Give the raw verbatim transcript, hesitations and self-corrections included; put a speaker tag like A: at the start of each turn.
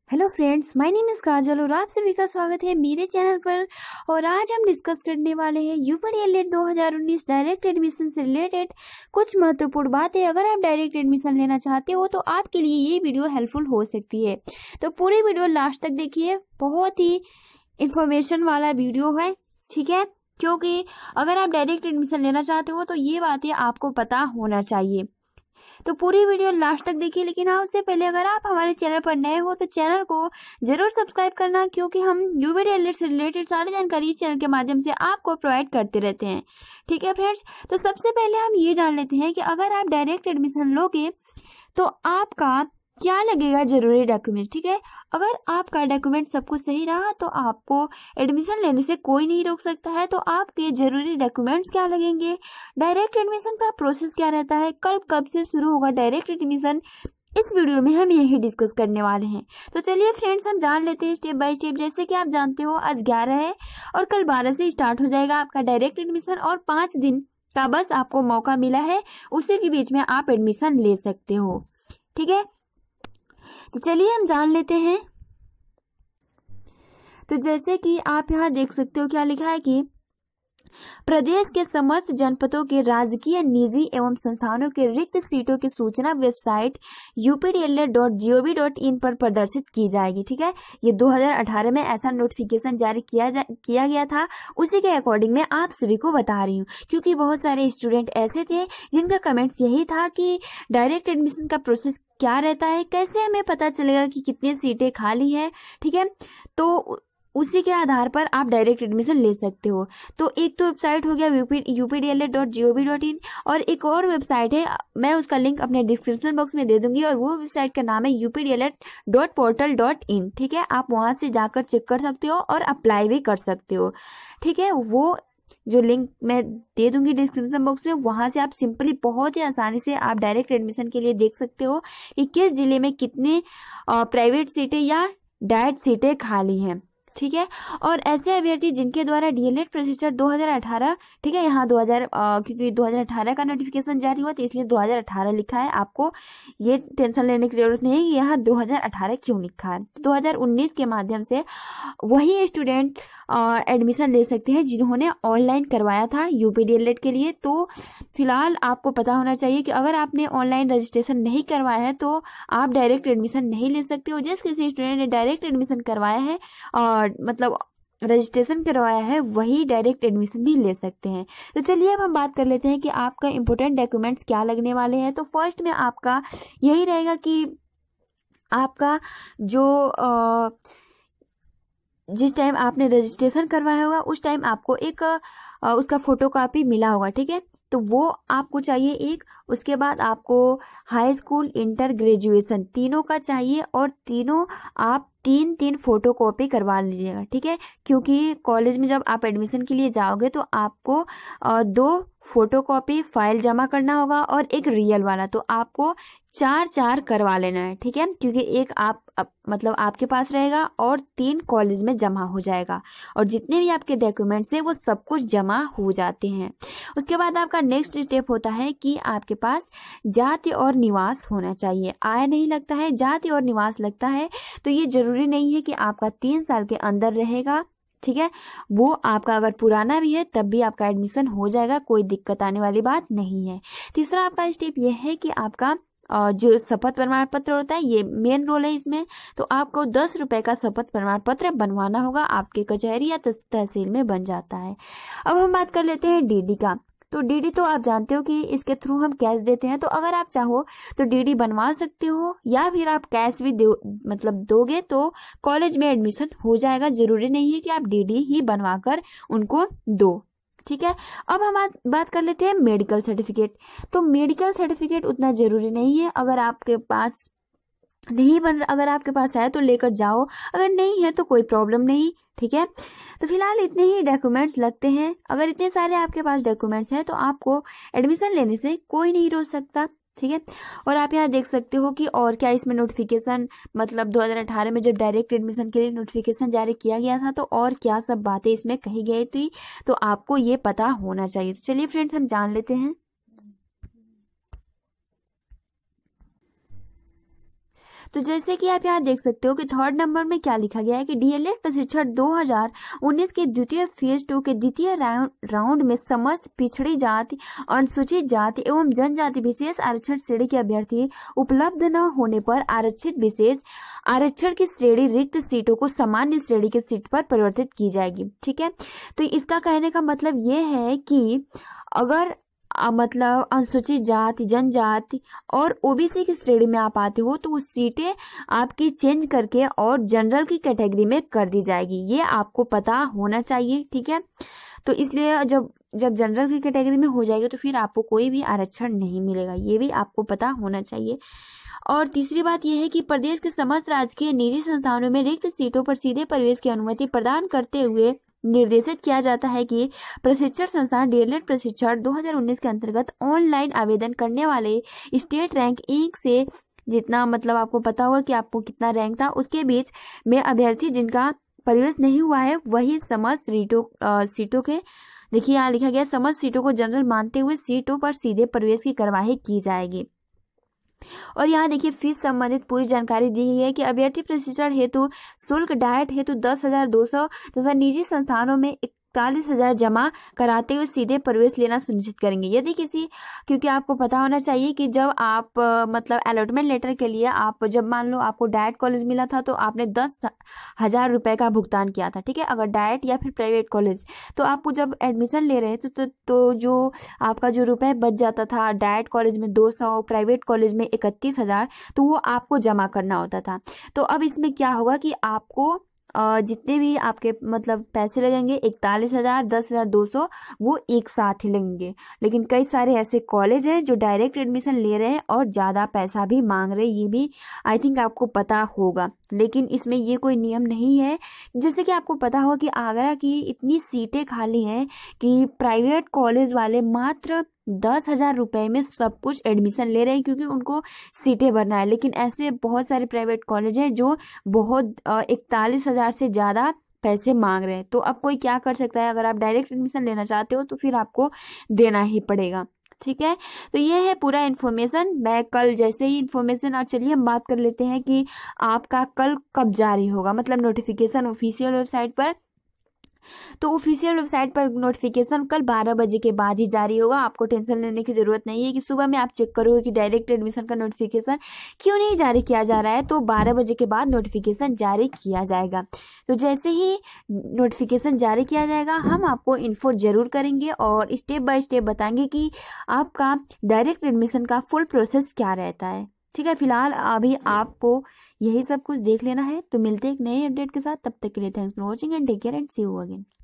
A: Hello friends, my name is Kajal और आप सभी का स्वागत है मेरे चैनल पर। और आज हम डिस्कस करने वाले हैं यूपी डीएलएड दो हज़ार उन्नीस डायरेक्ट एडमिशन से रिलेटेड कुछ महत्वपूर्ण बातें। अगर आप डायरेक्ट एडमिशन लेना चाहते हो तो आपके लिए ये वीडियो हेल्पफुल हो सकती है, तो पूरी वीडियो लास्ट तक देखिए। बहुत ही इंफॉर्मेशन वाला वीडियो है, ठीक है, क्योंकि अगर आप डायरेक्ट एडमिशन लेना चाहते हो तो ये बातें आपको पता होना चाहिए। तो पूरी वीडियो लास्ट तक देखिए। लेकिन हाँ, उससे पहले अगर आप हमारे चैनल पर नए हो तो चैनल को जरूर सब्सक्राइब करना, क्योंकि हम यूपी डीएलएड से रिलेटेड सारी जानकारी इस चैनल के माध्यम से आपको प्रोवाइड करते रहते हैं। ठीक है फ्रेंड्स, तो सबसे पहले हम ये जान लेते हैं कि अगर आप डायरेक्ट एडमिशन लोगे तो आपका क्या लगेगा जरूरी डॉक्यूमेंट। ठीक है, अगर आपका डॉक्यूमेंट सब कुछ सही रहा तो आपको एडमिशन लेने से कोई नहीं रोक सकता है। तो आपके जरूरी डॉक्यूमेंट्स क्या लगेंगे, डायरेक्ट एडमिशन का प्रोसेस क्या रहता है, कल कब से शुरू होगा डायरेक्ट एडमिशन, इस वीडियो में हम यही डिस्कस करने वाले हैं। तो चलिए फ्रेंड्स, हम जान लेते हैं स्टेप बाय स्टेप। जैसे कि आप जानते हो आज ग्यारह है और कल बारह से स्टार्ट हो जाएगा आपका डायरेक्ट एडमिशन, और पाँच दिन का बस आपको मौका मिला है, उसी के बीच में आप एडमिशन ले सकते हो। ठीक है, तो चलिए हम जान लेते हैं। तो जैसे कि आप यहाँ देख सकते हो क्या लिखा है कि प्रदेश के समस्त जनपदों के राजकीय, निजी एवं संस्थानों के रिक्त सीटों की सूचना website U P D L E D dot G O V dot in पर प्रदर्शित की जाएगी। ठीक है, ये दो हज़ार अठारह में ऐसा नोटिफिकेशन जारी किया जा, किया गया था, उसी के अकॉर्डिंग मैं आप सभी को बता रही हूँ, क्योंकि बहुत सारे स्टूडेंट ऐसे थे जिनका कमेंट्स यही था कि डायरेक्ट एडमिशन का प्रोसेस क्या रहता है, कैसे हमें पता चलेगा कि कितनी सीटें खाली है। ठीक है, तो उसी के आधार पर आप डायरेक्ट एडमिशन ले सकते हो। तो एक तो वेबसाइट हो गया U P D L E D dot G O V dot in, और एक और वेबसाइट है, मैं उसका लिंक अपने डिस्क्रिप्शन बॉक्स में दे दूंगी, और वो वेबसाइट का नाम है U P D L E D dot portal dot in. ठीक है, आप वहां से जाकर चेक कर सकते हो और अप्लाई भी कर सकते हो। ठीक है, वो जो लिंक मैं दे दूंगी डिस्क्रिप्शन बॉक्स में, वहां से आप सिंपली बहुत ही आसानी से आप डायरेक्ट एडमिशन के लिए देख सकते हो कि किस जिले में कितने प्राइवेट सीटें या डायट सीटें खाली हैं। ठीक है, और ऐसे अभ्यर्थी जिनके द्वारा डीएलएड प्रोसीजर दो हज़ार अठारह, ठीक है, यहाँ दो हज़ार क्योंकि दो हज़ार अठारह का नोटिफिकेशन जारी हुआ तो इसलिए दो हज़ार अठारह लिखा है, आपको ये टेंशन लेने की जरूरत नहीं है कि यहाँ दो हज़ार अठारह क्यों लिखा है। दो हज़ार उन्नीस के माध्यम से वही स्टूडेंट एडमिशन ले सकते हैं जिन्होंने ऑनलाइन करवाया था यूपी डीएलएड के लिए। तो फिलहाल आपको पता होना चाहिए कि अगर आपने ऑनलाइन रजिस्ट्रेशन नहीं करवाया है तो आप डायरेक्ट एडमिशन नहीं ले सकते हो। जिस किसी स्टूडेंट ने डायरेक्ट एडमिशन करवाया है और मतलब रजिस्ट्रेशन करवाया है, वही डायरेक्ट एडमिशन भी ले सकते हैं। तो चलिए अब हम बात कर लेते हैं कि आपका इंपॉर्टेंट डॉक्यूमेंट्स क्या लगने वाले हैं। तो फर्स्ट में आपका यही रहेगा कि आपका जो आ, जिस टाइम आपने रजिस्ट्रेशन करवाया होगा उस टाइम आपको एक आ, उसका फोटो कॉपी मिला होगा। ठीक है, तो वो आपको चाहिए एक। उसके बाद आपको हाई स्कूल, इंटर, ग्रेजुएशन तीनों का चाहिए, और तीनों आप तीन तीन फोटो कॉपी करवा लीजिएगा। ठीक है, क्योंकि कॉलेज में जब आप एडमिशन के लिए जाओगे तो आपको आ, दो फोटो कॉपी फाइल जमा करना होगा और एक रियल वाला, तो आपको चार चार करवा लेना है। ठीक है, क्योंकि एक आप अप, मतलब आपके पास रहेगा और तीन कॉलेज में जमा हो जाएगा, और जितने भी आपके डॉक्यूमेंट्स हैं वो सब कुछ जमा हो जाते हैं। उसके बाद आपका नेक्स्ट स्टेप होता है कि आपके पास जाति और निवास होना चाहिए। आय नहीं लगता है, जाति और निवास लगता है। तो ये जरूरी नहीं है कि आपका तीन साल के अंदर रहेगा। ठीक है, वो आपका अगर पुराना भी है तब भी आपका एडमिशन हो जाएगा, कोई दिक्कत आने वाली बात नहीं है। तीसरा आपका स्टेप ये है कि आपका जो शपथ प्रमाण पत्र होता है, ये मेन रोल है इसमें। तो आपको दस रुपए का शपथ प्रमाण पत्र बनवाना होगा, आपके कचहरी या तहसील में बन जाता है। अब हम बात कर लेते हैं डीडी का। तो डीडी तो आप जानते हो कि इसके थ्रू हम कैश देते हैं, तो अगर आप चाहो तो डीडी बनवा सकते हो, या फिर आप कैश भी दो मतलब दोगे तो कॉलेज में एडमिशन हो जाएगा। जरूरी नहीं है कि आप डीडी ही बनवा कर उनको दो। ठीक है, अब हम बात कर लेते हैं मेडिकल सर्टिफिकेट। तो मेडिकल सर्टिफिकेट उतना जरूरी नहीं है, अगर आपके पास नहीं बन अगर आपके पास है तो लेकर जाओ, अगर नहीं है तो कोई प्रॉब्लम नहीं। ठीक है, तो फिलहाल इतने ही डॉक्यूमेंट्स लगते हैं। अगर इतने सारे आपके पास डॉक्यूमेंट्स हैं तो आपको एडमिशन लेने से कोई नहीं रोक सकता। ठीक है, और आप यहाँ देख सकते हो कि और क्या इसमें नोटिफिकेशन मतलब दो हज़ार अठारह में जब डायरेक्ट एडमिशन के लिए नोटिफिकेशन जारी किया गया था तो और क्या सब बातें इसमें कही गई थी, तो आपको ये पता होना चाहिए। तो चलिए फ्रेंड्स, हम जान लेते हैं। तो जैसे कि आप यहाँ देख सकते हो कि थर्ड नंबर में क्या लिखा गया है कि डीएलएड प्रशिक्षण दो हज़ार उन्नीस के द्वितीय फेज टू के द्वितीय राउंड में समस्त पिछड़ी जाति, अनुसूचित जाति एवं जनजाति विशेष आरक्षण श्रेणी के अभ्यर्थी उपलब्ध न होने पर आरक्षित विशेष आरक्षण की श्रेणी रिक्त सीटों को सामान्य श्रेणी की सीट पर परिवर्तित की जाएगी। ठीक है, तो इसका कहने का मतलब ये है कि अगर आ, मतलब अनुसूचित जाति, जनजाति और ओबीसी की श्रेणी में आप आते हो तो वो सीटें आपकी चेंज करके और जनरल की कैटेगरी में कर दी जाएगी, ये आपको पता होना चाहिए। ठीक है, तो इसलिए जब जब जनरल की कैटेगरी में हो जाएगी तो फिर आपको कोई भी आरक्षण नहीं मिलेगा, ये भी आपको पता होना चाहिए। और तीसरी बात यह है कि प्रदेश के समस्त राजकीय निजी संस्थानों में रिक्त सीटों पर सीधे प्रवेश की अनुमति प्रदान करते हुए निर्देशित किया जाता है कि प्रशिक्षण संस्थान डीएलएड प्रशिक्षण दो हज़ार उन्नीस के अंतर्गत ऑनलाइन आवेदन करने वाले स्टेट रैंक एक से जितना मतलब आपको पता होगा कि आपको कितना रैंक था उसके बीच में अभ्यर्थी जिनका प्रवेश नहीं हुआ है वही समस्त सीटों सीटों के देखिए यहाँ लिखा गया समस्त सीटों को जनरल मानते हुए सीटों पर सीधे प्रवेश की कार्यवाही की जाएगी। और यहाँ देखिए फीस संबंधित पूरी जानकारी दी गई है कि अभ्यर्थी प्रशिक्षण हेतु शुल्क डायट हेतु दस हजार दो सौ तथा निजी संस्थानों में इकतालीस हजार जमा कराते हुए सीधे प्रवेश लेना सुनिश्चित करेंगे। यदि किसी क्योंकि आपको पता होना चाहिए कि जब आप मतलब अलॉटमेंट लेटर के लिए आप जब मान लो आपको डायट कॉलेज मिला था तो आपने दस हजार रुपये का भुगतान किया था। ठीक है, अगर डायट या फिर प्राइवेट कॉलेज तो आपको जब एडमिशन ले रहे थे तो, तो जो आपका जो रुपए बच जाता था डायट कॉलेज में दो सौ, प्राइवेट कॉलेज में इकतीस हजार तो वो आपको जमा करना होता था। तो अब इसमें क्या होगा कि आपको जितने भी आपके मतलब पैसे लगेंगे इकतालीस हजार दस हजार दो सौ वो एक साथ ही लगेंगे। लेकिन कई सारे ऐसे कॉलेज हैं जो डायरेक्ट एडमिशन ले रहे हैं और ज़्यादा पैसा भी मांग रहे हैं, ये भी आई थिंक आपको पता होगा। लेकिन इसमें ये कोई नियम नहीं है। जैसे कि आपको पता होगा कि आगरा की इतनी सीटें खाली हैं कि प्राइवेट कॉलेज वाले मात्र दस हजार रुपये में सब कुछ एडमिशन ले रहे हैं क्योंकि उनको सीटें भरना है। लेकिन ऐसे बहुत सारे प्राइवेट कॉलेज हैं जो बहुत इकतालीस हजार से ज़्यादा पैसे मांग रहे हैं। तो अब कोई क्या कर सकता है, अगर आप डायरेक्ट एडमिशन लेना चाहते हो तो फिर आपको देना ही पड़ेगा। ठीक है, तो ये है पूरा इन्फॉर्मेशन। मैं कल जैसे ही इन्फॉर्मेशन आज चलिए हम बात कर लेते हैं कि आपका कल कब जारी होगा, मतलब नोटिफिकेशन ऑफिशियल वेबसाइट पर। तो ऑफिशियल वेबसाइट पर नोटिफिकेशन कल बारह बजे के बाद ही जारी होगा। आपको टेंशन लेने की जरूरत नहीं है कि सुबह में आप चेक करोगे कि डायरेक्ट एडमिशन का नोटिफिकेशन क्यों नहीं जारी किया जा रहा है, तो बारह बजे के बाद नोटिफिकेशन जारी किया जाएगा। तो जैसे ही नोटिफिकेशन जारी किया जाएगा हम आपको इन्फो जरूर करेंगे और स्टेप बाय स्टेप बताएंगे कि आपका डायरेक्ट एडमिशन का फुल प्रोसेस क्या रहता है। ठीक है, फिलहाल अभी आपको यही सब कुछ देख लेना है। तो मिलते हैं एक नए अपडेट के साथ, तब तक के लिए thanks for watching and take care and see you again.